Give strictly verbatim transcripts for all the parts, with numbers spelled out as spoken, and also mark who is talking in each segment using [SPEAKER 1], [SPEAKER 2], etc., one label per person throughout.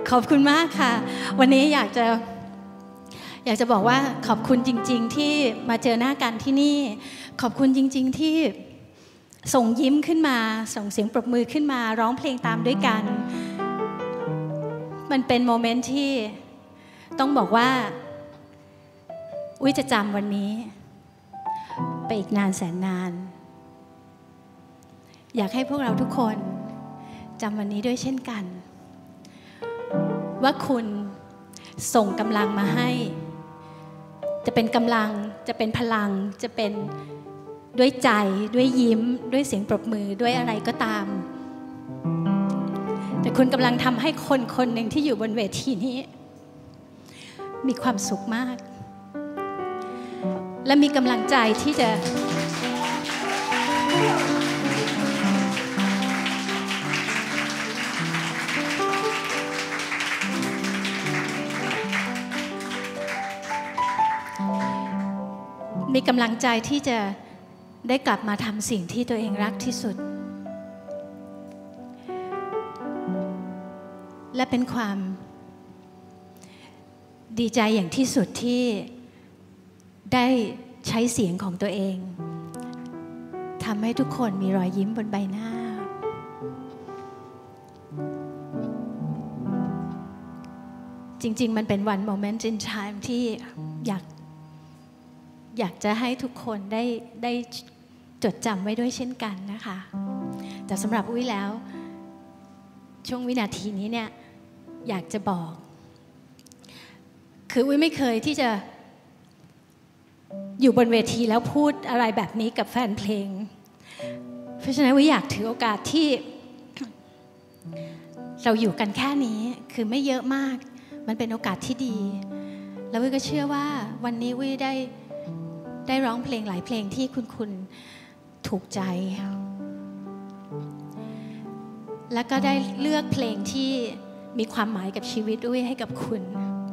[SPEAKER 1] ขอบคุณมากค่ะวันนี้อยากจะอยากจะบอกว่าขอบคุณจริงๆที่มาเจอหน้ากันที่นี่ขอบคุณจริงๆที่ส่งยิ้มขึ้นมาส่งเสียงปรบมือขึ้นมาร้องเพลงตามด้วยกันมันเป็นโมเมนต์ที่ต้องบอกว่าอุ้ยจะจำวันนี้ไปอีกนานแสนนานอยากให้พวกเราทุกคนจำวันนี้ด้วยเช่นกันว่าคุณส่งกำลังมาให้จะเป็นกำลังจะเป็นพลังจะเป็นด้วยใจด้วยยิ้มด้วยเสียงปรบมือด้วยอะไรก็ตามแต่คุณกำลังทำให้คนคนหนึ่งที่อยู่บนเวทีนี้มีความสุขมากและมีกำลังใจที่จะมีกำลังใจที่จะได้กลับมาทำสิ่งที่ตัวเองรักที่สุดและเป็นความดีใจอย่างที่สุดที่ได้ใช้เสียงของตัวเองทำให้ทุกคนมีรอยยิ้มบนใบหน้าจริงๆมันเป็น one moment in time ที่อยากอยากจะให้ทุกคนได้ได้จดจำไว้ด้วยเช่นกันนะคะแต่สำหรับอุ้ยแล้วช่วงวินาทีนี้เนี่ยอยากจะบอกคืออุ้ยไม่เคยที่จะอยู่บนเวทีแล้วพูดอะไรแบบนี้กับแฟนเพลงเพราะฉะนั้นอุ้ยอยากถือโอกาสที่เราอยู่กันแค่นี้คือไม่เยอะมากมันเป็นโอกาสที่ดีแล้วอุ้ยก็เชื่อว่าวันนี้อุ้ยได้ได้ร้องเพลงหลายเพลงที่คุณคุณถูกใจแล้วก็ได้เลือกเพลงที่มีความหมายกับชีวิตด้วยให้กับคุณ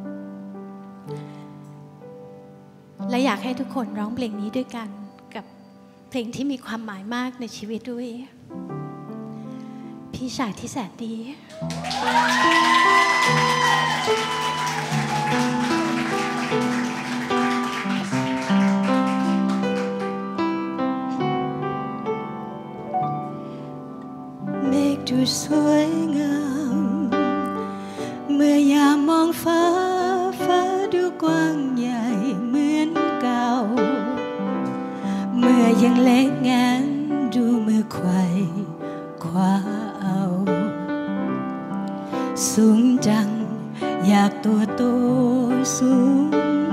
[SPEAKER 1] และอยากให้ทุกคนร้องเพลงนี้ด้วยกันกับเพลงที่มีความหมายมากในชีวิตด้วยพี่ชายที่แสนดี
[SPEAKER 2] ดูสวยงามเมื่อยามมองฟ้าฟ้าดูกว้างใหญ่เหมือนเก่าเมื่อยังเล็กแงนดูมือไขว่คว้าเอาสูงจังอยากตัวโตสูง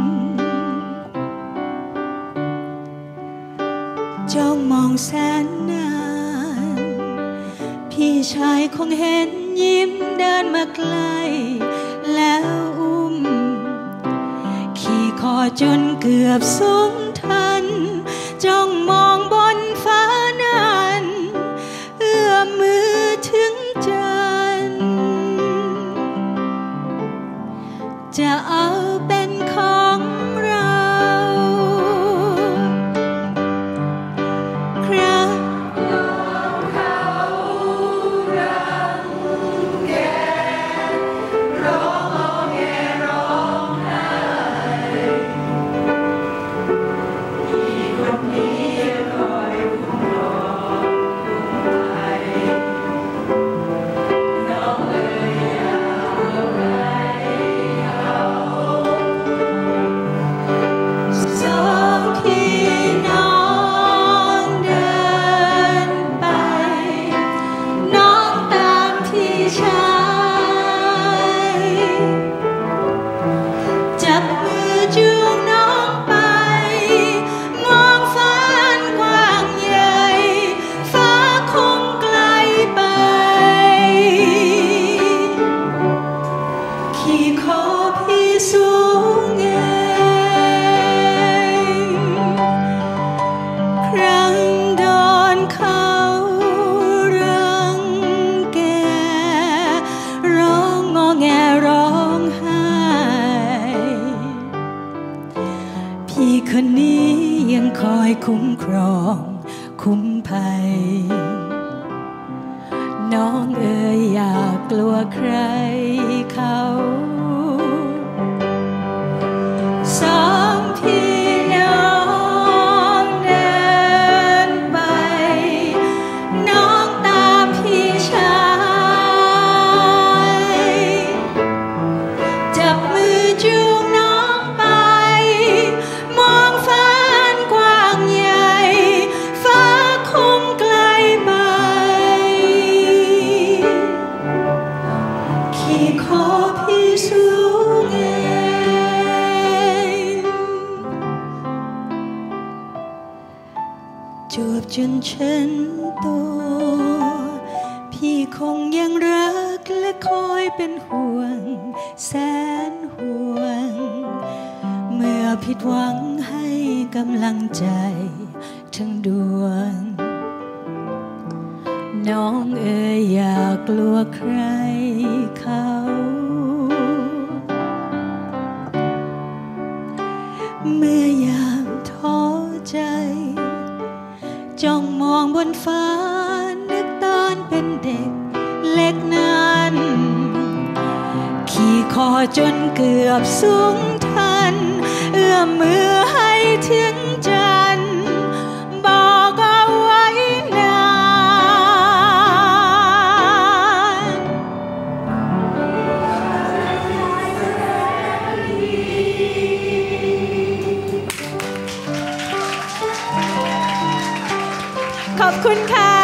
[SPEAKER 2] จ้องมองแสนนานพี่ชายคงเห็นยิ้มเดินมาใกล้แล้วอุ้มขี่คอจนเกือบสูงทันจ้องมองบนฟ้านั้นเอื้อมมือถึงจันทร์จะเอาเป็นของเราคนนี้ยังคอยคุ้มครองคุ้มภัยนน้องเอ๋ยอยากกลัวใครเขาสองพี่น้องเดินไปน้องตามพี่ชายจับมือจูงน้องไปมองฟ้าอันกว้างใหญ่ฟ้าคงไกลไปขี่คอพี่สูงเองจูบจนฉันโตพี่คงยังรักและคอยเป็นห่วงแสนห่วงเมื่อผิดหวังให้กำลังใจทั้งดวงน้องเอ๋ยอยากกลัวใครเขาเมื่อยามท้อใจจ้องมองบนฟ้านึกตอนเป็นเด็กเล็กนั้นขี่คอจนเกือบสูงทันเอื้อมมือให้ถึงจันทร์บอกเอาไว้นานขอบคุณค่ะ